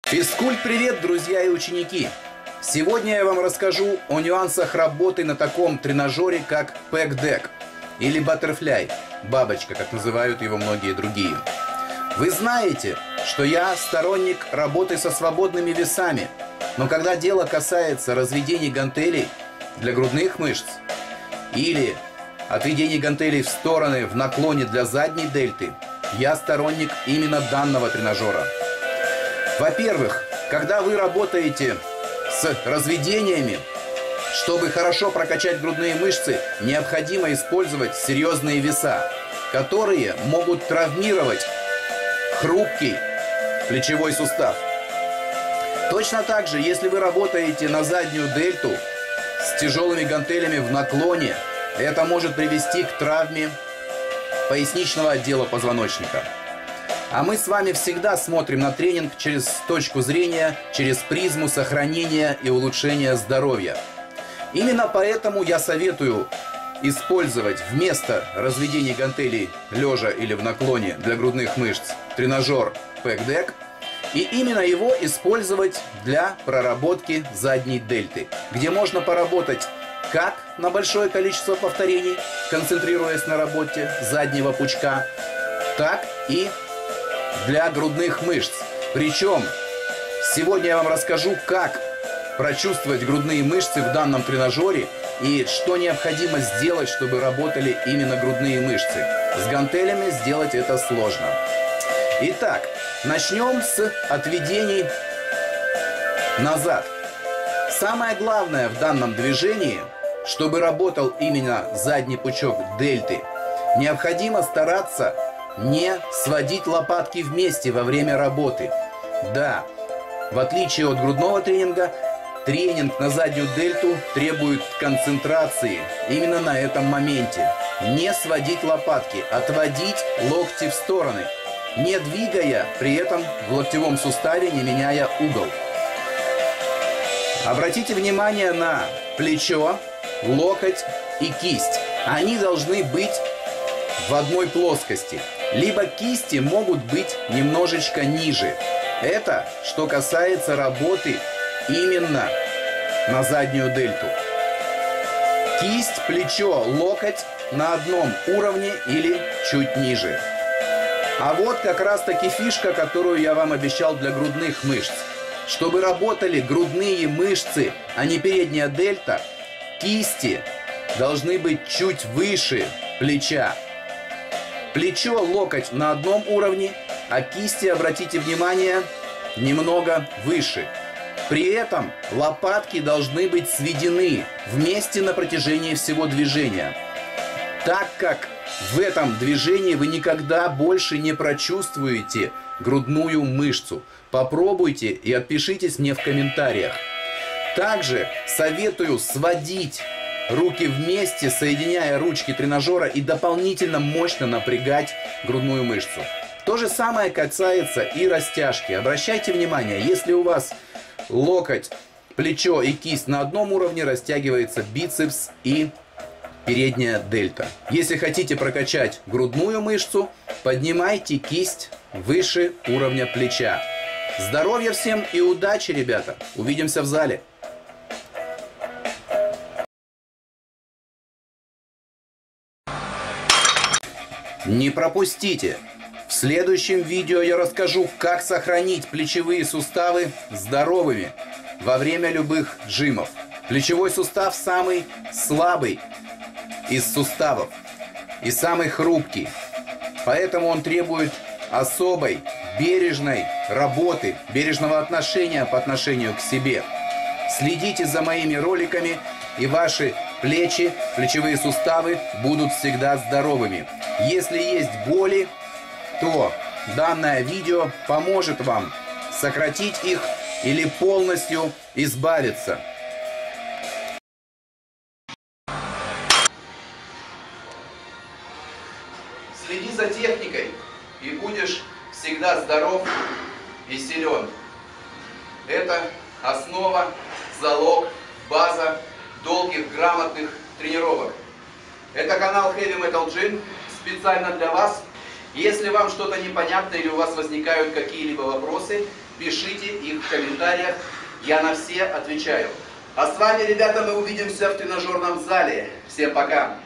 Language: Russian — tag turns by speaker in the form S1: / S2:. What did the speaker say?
S1: Физкульт-привет, друзья и ученики! Сегодня я вам расскажу о нюансах работы на таком тренажере, как Pec Deck или Butterfly, бабочка, как называют его многие другие. Вы знаете, что я сторонник работы со свободными весами, но когда дело касается разведения гантелей для грудных мышц или отведения гантелей в стороны в наклоне для задней дельты, я сторонник именно данного тренажера. Во-первых, когда вы работаете с разведениями, чтобы хорошо прокачать грудные мышцы, необходимо использовать серьезные веса, которые могут травмировать хрупкий плечевой сустав. Точно так же, если вы работаете на заднюю дельту с тяжелыми гантелями в наклоне, это может привести к травме поясничного отдела позвоночника. А мы с вами всегда смотрим на тренинг через точку зрения, через призму сохранения и улучшения здоровья. Именно поэтому я советую использовать вместо разведения гантелей лежа или в наклоне для грудных мышц тренажер Pec Deck, и именно его использовать для проработки задней дельты, где можно поработать как на большое количество повторений, концентрируясь на работе заднего пучка, так и для грудных мышц. Причем сегодня я вам расскажу, как прочувствовать грудные мышцы в данном тренажере и что необходимо сделать, чтобы работали именно грудные мышцы. С гантелями сделать это сложно. Итак, начнем с отведений назад. Самое главное в данном движении, чтобы работал именно задний пучок дельты, необходимо стараться не сводить лопатки вместе во время работы. Да, в отличие от грудного тренинга, тренинг на заднюю дельту требует концентрации именно на этом моменте. Не сводить лопатки, отводить локти в стороны, не двигая при этом в локтевом суставе, не меняя угол. Обратите внимание на плечо, локоть и кисть. Они должны быть в одной плоскости. Либо кисти могут быть немножечко ниже. Это что касается работы именно на заднюю дельту. Кисть, плечо, локоть на одном уровне или чуть ниже. А вот как раз таки фишка, которую я вам обещал для грудных мышц. Чтобы работали грудные мышцы, а не передняя дельта, кисти должны быть чуть выше плеча. Плечо, локоть на одном уровне, а кисти, обратите внимание, немного выше. При этом лопатки должны быть сведены вместе на протяжении всего движения. Так как в этом движении вы никогда больше не прочувствуете грудную мышцу. Попробуйте и отпишитесь мне в комментариях. Также советую сводить руки вместе, соединяя ручки тренажера и дополнительно мощно напрягать грудную мышцу. То же самое касается и растяжки. Обращайте внимание, если у вас локоть, плечо и кисть на одном уровне, растягивается бицепс и передняя дельта. Если хотите прокачать грудную мышцу, поднимайте кисть выше уровня плеча. Здоровья всем и удачи, ребята! Увидимся в зале! Не пропустите! В следующем видео я расскажу, как сохранить плечевые суставы здоровыми во время любых жимов. Плечевой сустав самый слабый из суставов и самый хрупкий. Поэтому он требует особой, бережной работы, бережного отношения по отношению к себе. Следите за моими роликами, и ваши плечи, плечевые суставы будут всегда здоровыми. Если есть боли, то данное видео поможет вам сократить их или полностью избавиться. Следи за техникой, и будешь всегда здоров и силен. Это основа, залог, база долгих, грамотных тренировок. Это канал Heavy Metal Gym специально для вас. Если вам что-то непонятно или у вас возникают какие-либо вопросы, пишите их в комментариях, я на все отвечаю. А с вами, ребята, мы увидимся в тренажерном зале. Всем пока!